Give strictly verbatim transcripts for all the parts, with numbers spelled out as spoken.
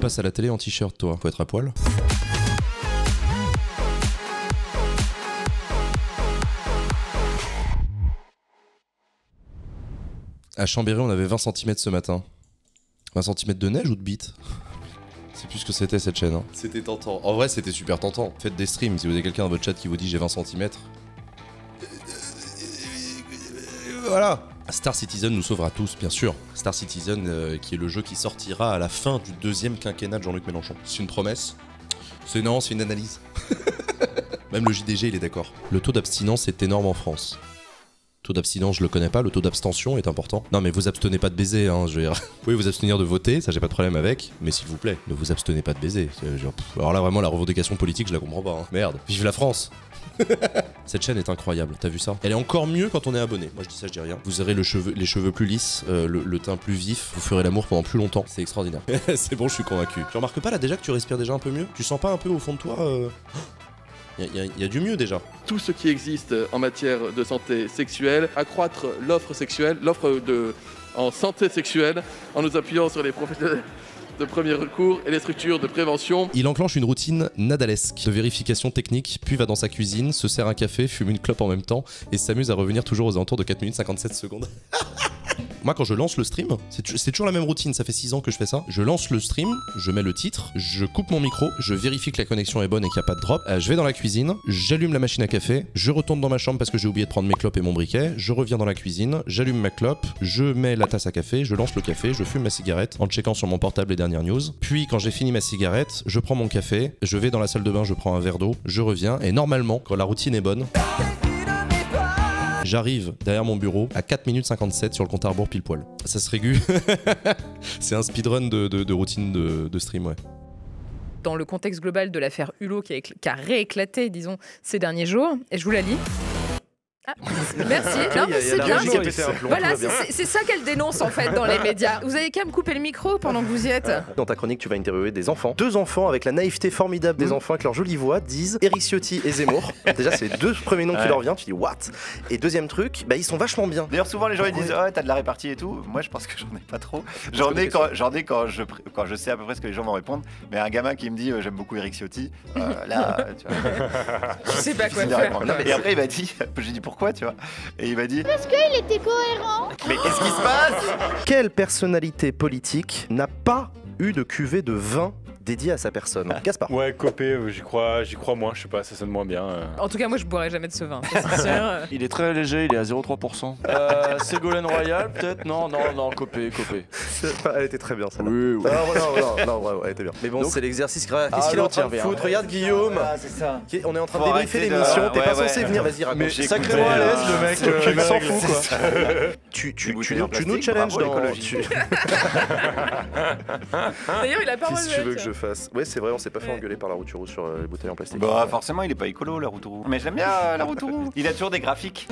passes à la télé en t-shirt, toi? Faut être à poil. À Chambéry, on avait vingt centimètres ce matin. vingt centimètres de neige ou de bite? C'est plus ce que c'était cette chaîne. Hein. C'était tentant. En vrai, c'était super tentant. Faites des streams. Si vous avez quelqu'un dans votre chat qui vous dit j'ai vingt centimètres. Voilà. Star Citizen nous sauvera tous, bien sûr. Star Citizen, euh, qui est le jeu qui sortira à la fin du deuxième quinquennat de Jean-Luc Mélenchon. C'est une promesse? C'est non, c'est une analyse. Même le J D G, il est d'accord. Le taux d'abstinence est énorme en France. Taux d'abstinence, je le connais pas, le taux d'abstention est important. Non mais vous abstenez pas de baiser, hein, je veux dire. Vous pouvez vous abstenir de voter, ça j'ai pas de problème avec, mais s'il vous plaît, ne vous abstenez pas de baiser. Genre, pff, alors là vraiment la revendication politique, je la comprends pas. Hein. Merde, vive la France. Cette chaîne est incroyable, t'as vu ça? Elle est encore mieux quand on est abonné. Moi je dis ça, je dis rien. Vous aurez le cheveu, les cheveux plus lisses, euh, le, le teint plus vif, vous ferez l'amour pendant plus longtemps. C'est extraordinaire. C'est bon, je suis convaincu. Tu remarques pas là déjà que tu respires déjà un peu mieux? Tu sens pas un peu au fond de toi euh... Il y, y, y a du mieux déjà. Tout ce qui existe en matière de santé sexuelle, accroître l'offre sexuelle, l'offre de en santé sexuelle, en nous appuyant sur les professionnels de premier recours et les structures de prévention. Il enclenche une routine nadalesque de vérification technique, puis va dans sa cuisine, se sert un café, fume une clope en même temps et s'amuse à revenir toujours aux alentours de quatre minutes cinquante-sept secondes. Moi quand je lance le stream, c'est toujours la même routine, ça fait six ans que je fais ça. Je lance le stream, je mets le titre, je coupe mon micro, je vérifie que la connexion est bonne et qu'il n'y a pas de drop. Euh, je vais dans la cuisine, j'allume la machine à café, je retourne dans ma chambre parce que j'ai oublié de prendre mes clopes et mon briquet, je reviens dans la cuisine, j'allume ma clope, je mets la tasse à café, je lance le café, je fume ma cigarette en checkant sur mon portable les dernières news. Puis quand j'ai fini ma cigarette, je prends mon café, je vais dans la salle de bain, je prends un verre d'eau, je reviens et normalement, quand la routine est bonne, j'arrive derrière mon bureau à quatre minutes cinquante-sept sur le compte à rebours pile poil. Ça se régule. C'est un speedrun de, de, de routine de, de stream, ouais. Dans le contexte global de l'affaire Hulot qui a, qui a rééclaté, disons, ces derniers jours, et je vous la lis. Ah, merci, non, mais c'est bien. Voilà, c'est ça qu'elle dénonce en fait dans les médias. Vous avez qu'à me couper le micro pendant que vous y êtes. Dans ta chronique, tu vas interviewer des enfants. Deux enfants avec la naïveté formidable des mmh. enfants, avec leur jolie voix, disent Éric Ciotti et Zemmour. Déjà, c'est les deux premiers noms ouais. qui leur viennent. Tu dis what? Et deuxième truc, bah ils sont vachement bien. D'ailleurs, souvent les gens ils disent ouais, oh, t'as de la répartie et tout. Moi, je pense que j'en ai pas trop. J'en ai quand, j'en ai quand je quand je sais à peu près ce que les gens vont répondre. Mais un gamin qui me dit euh, j'aime beaucoup Éric Ciotti, euh, là, tu vois. Je sais pas quoi faire. Non, et après, il m'a dit, j'ai dit pourquoi, tu vois. Et il m'a dit parce qu'il était cohérent. Mais qu'est-ce qui se passe? Quelle personnalité politique n'a pas eu de cuvée de vin dédiée à sa personne? Gaspard. Ouais, Copé, j'y crois, j'y crois moins, je sais pas, ça sonne moins bien. Euh... En tout cas, moi je boirai jamais de ce vin, c'est sûr. Il est très léger, il est à zéro virgule trois pour cent. Euh, Ségolène Royal, peut-être? Non, non, non, Copé, Copé. Elle était très bien, celle-là. Oui, oui. Non, non, non, non, ouais, ouais, elle était bien. Mais bon, c'est l'exercice. Qu'est-ce ah, qu'il est en train de foutre? Regarde, Guillaume. Ah, c'est ça. On est en train de débriefer l'émission, t'es pas censé venir, vas-y, raconte. Mais sacrément à l'aise, le mec, il s'en fout, quoi. Tu nous challenges dans. D'ailleurs, il a pas Qu'est-ce que tu veux que je fasse? Ouais, c'est vrai, on s'est pas fait engueuler par la Route Rouge sur les bouteilles en plastique. Bah, forcément, il est pas écolo, la Route Rouge. Mais j'aime bien la Route Rouge. Il a toujours des graphiques.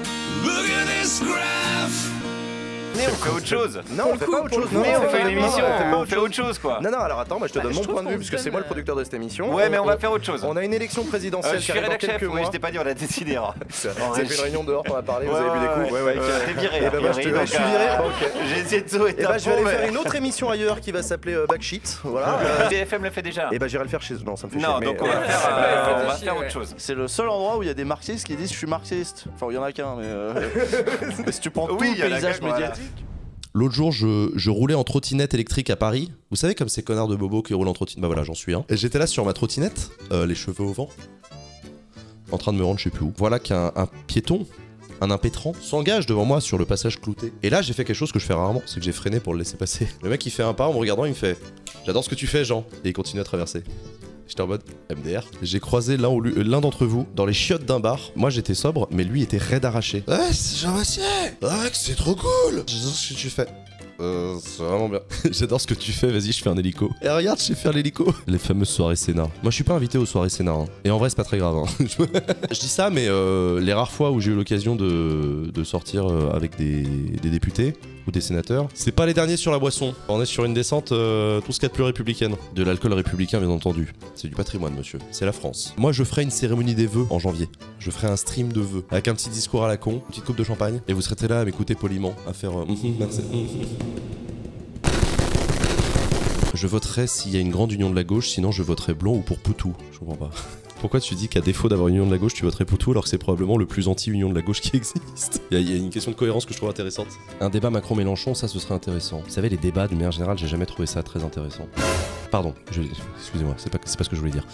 Mais on fait autre chose. Non, on fait pas autre chose. Mais on fait une émission, on fait autre chose quoi. Non, non, alors attends, moi je te donne mon point de vue parce que c'est moi le producteur de cette émission. Ouais, mais on va faire autre chose. On a une élection présidentielle qui arrive dans quelques mois. Je t'ai pas dit, on a décidé. Ça fait une réunion dehors, on a parlé, vous avez bu des coups. Ouais, ouais, t'es viré. Et bah, moi je suis viré. J'ai essayé de sauver. Et bah, je vais aller faire une autre émission ailleurs qui va s'appeler Backsheet. Voilà. B F M le fait déjà. Et bah, j'irai le faire chez eux. Non, ça me fait chier. Non, donc on va faire autre chose. C'est le seul endroit où il y a des marxistes qui disent je suis marxiste. Enfin, il y en a qu'un, mais si tu prends tout le paysage médiatique. L'autre jour, je, je roulais en trottinette électrique à Paris. Vous savez, comme ces connards de bobos qui roulent en trottinette. Bah voilà, j'en suis un. Et j'étais là sur ma trottinette, euh, les cheveux au vent, en train de me rendre je sais plus où. Voilà qu'un un piéton, un impétrant, s'engage devant moi sur le passage clouté. Et là, j'ai fait quelque chose que je fais rarement, c'est que j'ai freiné pour le laisser passer. Le mec, il fait un pas en me regardant, il me fait « J'adore ce que tu fais, Jean !» Et il continue à traverser. J'étais en mode M D R. J'ai croisé l'un l'un d'entre vous dans les chiottes d'un bar. Moi j'étais sobre, mais lui était raide arraché. Ouais, c'est Jean-Bastien. Ouais, c'est trop cool. J'adore ce que tu fais. Euh, c'est vraiment bien. J'adore ce que tu fais, vas-y, je fais un hélico. Et regarde, je sais faire l'hélico. Les fameuses soirées Sénat. Moi, je suis pas invité aux soirées Sénat. Hein. Et en vrai, c'est pas très grave. Hein. Je dis ça, mais euh, les rares fois où j'ai eu l'occasion de, de sortir euh, avec des, des députés ou des sénateurs, c'est pas les derniers sur la boisson. On est sur une descente, euh, tout ce qu'il y a de plus républicaine. De l'alcool républicain, bien entendu. C'est du patrimoine, monsieur. C'est la France. Moi, je ferai une cérémonie des vœux en janvier. Je ferai un stream de vœux. Avec un petit discours à la con, une petite coupe de champagne. Et vous serez là à m'écouter poliment, à faire... Euh, merci. Je voterai s'il y a une grande union de la gauche, sinon je voterai blanc ou pour Poutou. Je comprends pas. Pourquoi tu dis qu'à défaut d'avoir une union de la gauche, tu voterais Poutou alors que c'est probablement le plus anti-union de la gauche qui existe? Il y, y a une question de cohérence que je trouve intéressante. Un débat Macron-Mélenchon, ça ce serait intéressant. Vous savez, les débats d'une manière générale, j'ai jamais trouvé ça très intéressant. Pardon, je... excusez-moi, c'est pas, c'est pas ce que je voulais dire.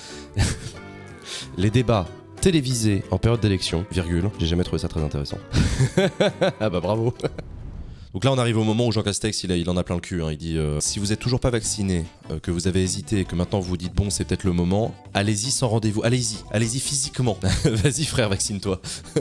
Les débats télévisés en période d'élection, virgule, j'ai jamais trouvé ça très intéressant. Ah bah bravo. Donc là on arrive au moment où Jean Castex il, a, il en a plein le cul, hein. Il dit euh, si vous êtes toujours pas vacciné, euh, que vous avez hésité, que maintenant vous vous dites bon c'est peut-être le moment, allez-y sans rendez-vous, allez-y, allez-y physiquement. Vas-y frère, vaccine-toi.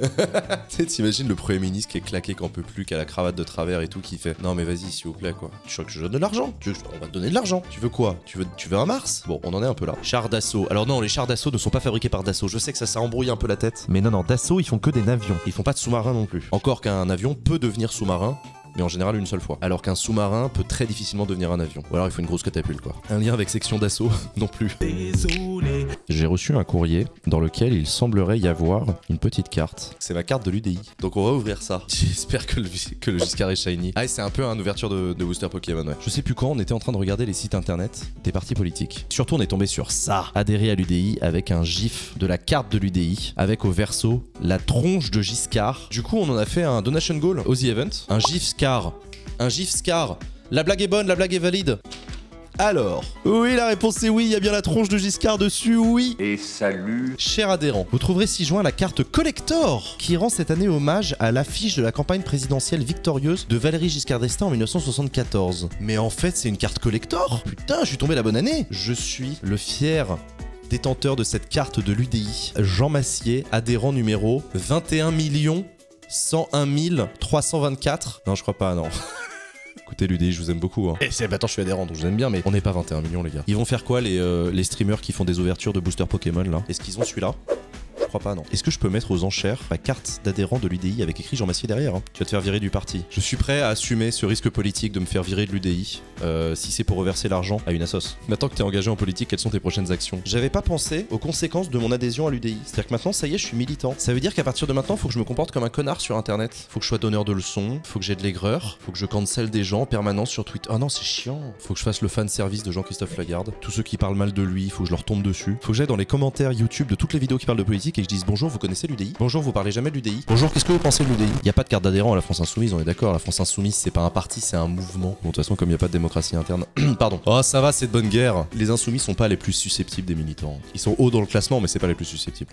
Tu sais, t'imagines le Premier ministre qui est claqué qu'en peut plus, qui a la cravate de travers et tout, qui fait non mais vas-y s'il vous plaît quoi, tu veux que je donne de l'argent, tu veux, on va te donner de l'argent, tu veux quoi, tu veux, tu veux un Mars? Bon on en est un peu là. Chars d'assaut, alors non les chars d'assaut ne sont pas fabriqués par Dassault, je sais que ça ça embrouille un peu la tête, mais non non Dassault ils font que des avions, ils font pas de sous-marins non plus. Encore qu'un avion peut devenir sous-marin, mais en général une seule fois. Alors qu'un sous-marin peut très difficilement devenir un avion. Ou alors il faut une grosse catapulte quoi. Un lien avec section d'assaut non plus. Désolé. J'ai reçu un courrier dans lequel il semblerait y avoir une petite carte. C'est ma carte de l'U D I. Donc on va ouvrir ça. J'espère que le, que le Giscard est shiny. Ah et c'est un peu une ouverture de, de booster Pokémon ouais. Je sais plus quand on était en train de regarder les sites internet des partis politiques. Surtout on est tombé sur ça. Adhérer à l'U D I avec un gif de la carte de l'U D I avec au verso la tronche de Giscard. Du coup on en a fait un donation goal au The Event. Un gif Scar. Un gif Scar. La blague est bonne, la blague est valide. Alors, oui, la réponse est oui, il y a bien la tronche de Giscard dessus, oui. Et salut. Cher adhérent, vous trouverez ci-joint la carte collector qui rend cette année hommage à l'affiche de la campagne présidentielle victorieuse de Valéry Giscard d'Estaing en mille neuf cent soixante-quatorze. Mais en fait, c'est une carte collector. Putain, je suis tombé la bonne année. Je suis le fier détenteur de cette carte de l'U D I, Jean Massier, adhérent numéro vingt et un millions cent un mille trois cent vingt-quatre. Non, je crois pas, non. Écoutez l'U D I, je vous aime beaucoup. Hein. Et c'est, bah, attends, je suis adhérent, donc je vous aime bien, mais on n'est pas vingt et un millions, les gars. Ils vont faire quoi, les, euh, les streamers qui font des ouvertures de booster Pokémon, là? Est-ce qu'ils ont celui-là? Je crois pas, non. Est-ce que je peux mettre aux enchères ma carte d'adhérent de l'U D I avec écrit Jean Massier derrière hein? Tu vas te faire virer du parti. Je suis prêt à assumer ce risque politique de me faire virer de l'U D I euh, si c'est pour reverser l'argent à une assoce. Maintenant que t'es engagé en politique, quelles sont tes prochaines actions? J'avais pas pensé aux conséquences de mon adhésion à l'U D I. C'est-à-dire que maintenant, ça y est, je suis militant. Ça veut dire qu'à partir de maintenant, faut que je me comporte comme un connard sur internet. Faut que je sois donneur de leçons, faut que j'ai de l'aigreur, faut que je cancel des gens en permanence sur Twitter. Oh non, c'est chiant. Faut que je fasse le fan service de Jean-Christophe Lagarde. Tous ceux qui parlent mal de lui, faut que je leur tombe dessus. Faut que j'aille dans les commentaires YouTube de toutes les vidéos qui parlent de politique et que je dise bonjour, vous connaissez l'U D I? Bonjour, vous parlez jamais de l'U D I? Bonjour, qu'est-ce que vous pensez de l'U D I? Il y a pas de carte d'adhérent à la France Insoumise, on est d'accord. La France Insoumise, c'est pas un parti, c'est un mouvement. Bon, de toute façon, comme il y a pas de démocratie interne. Pardon. Oh, ça va, c'est de bonne guerre. Les Insoumis sont pas les plus susceptibles des militants. Ils sont hauts dans le classement, mais c'est pas les plus susceptibles.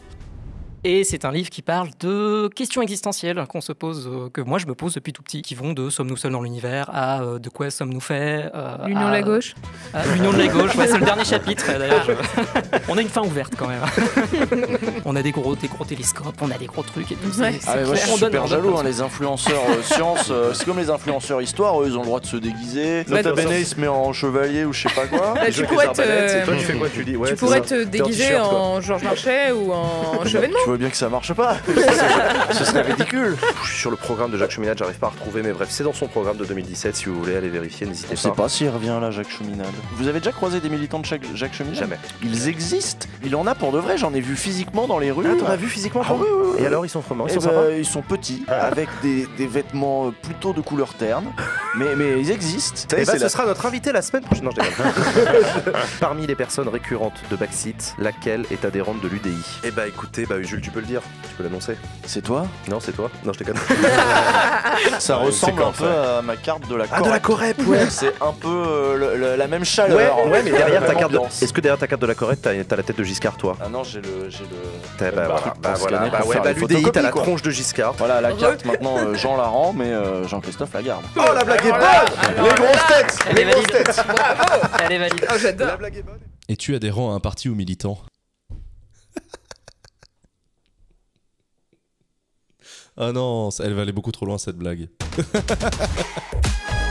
Et c'est un livre qui parle de questions existentielles qu'on se pose, euh, que moi je me pose depuis tout petit, qui vont de sommes-nous seuls dans l'univers à euh, de quoi sommes-nous faits euh, L'union de la gauche. à L'union de la gauche, ouais, c'est le dernier chapitre d'ailleurs. On a une fin ouverte quand même. On a des gros, des gros télescopes, on a des gros trucs et tout. Ouais, c'est, Ah mais moi je suis on donne- super on donne jaloux, comme hein, les influenceurs euh, sciences, euh, c'est comme les influenceurs histoire, eux ils ont le droit de se déguiser. Bah, Nota bene il se met en chevalier ou je sais pas quoi. Bah, Les tu jeux avec pourrais les te, arbalètes, et toi tu fais quoi? Tu dis ouais, tu c'est pourrais ça. te T'es en déguiser t-shirt, quoi. en Georges Marchais ou en Chevènement. Tu vois bien que ça marche pas. Ce serait ridicule. Je suis sur le programme de Jacques Cheminade, j'arrive pas à retrouver, mais bref, c'est dans son programme de deux mille dix-sept. Si vous voulez aller vérifier, n'hésitez On sait pas. pas s'il revient là, Jacques Cheminade. Vous avez déjà croisé des militants de Jacques, Jacques Cheminade? Jamais. Ils existent. Il en a pour de vrai. J'en ai vu physiquement dans les rues. Ah, t'en as vu physiquement Ah toi oui, oui, oui. Et alors, ils sont comment? Ils Eh sont ben, sympas? ils sont petits, avec des, des vêtements euh, plutôt de couleur terne, mais, mais ils existent. Et bah, C'est ce la- sera notre invité la semaine prochaine. Non, je déconne. Parmi les personnes récurrentes de Backseat, laquelle est adhérente de l'U D I? Eh bah écoutez, bah Jules, tu peux le dire, tu peux l'annoncer. C'est toi? Non, c'est toi. Non, je déconne. Ça Ouais, ressemble c'est un quand, peu ça à ma carte de la Ah, de la Corrète. Corrète, ouais. C'est un peu euh, le- le- la même Ouais, chaleur. ouais, mais derrière ta Même carte de... ambiance. Est-ce que derrière ta carte de la Corrète, t'as t'as la tête de Giscard, toi? Ah non, j'ai le, j'ai le. T'as- bah, le voilà, truc bah pour voilà, scanner, bah pour ouais, faire bah les l'U D I, t'as photocopies, la quoi. tronche de Giscard. Voilà, la Heureux. carte maintenant euh, Jean Larand, mais euh, Jean-Christophe Lagarde. Oh, la blague est bonne. alors Les là, grosses têtes. Elle Les est grosses valide. têtes. Elle est valide. Oh, j'adore. La blague est bonne. Es-tu adhérent à un parti ou militant? Ah non, ça- elle va aller beaucoup trop loin cette blague.